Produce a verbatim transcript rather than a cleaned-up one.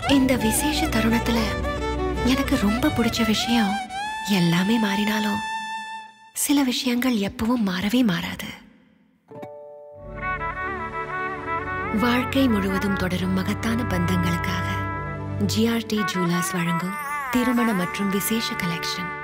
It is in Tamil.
இந்த விசேஷ தருணத்துல எனக்கு ரொம்ப பிடிச்ச விஷயம், எல்லாமே மாறினாலும் சில விஷயங்கள் எப்பவும் மாறவே மாறாது. வாழ்க்கை முழுவதும் தொடரும் மகத்தான பந்தங்களுக்காக ஜிஆர்டி ஜுவல்லர்ஸ் வழங்கும் திருமண மற்றும் விசேஷ கலெக்ஷன்.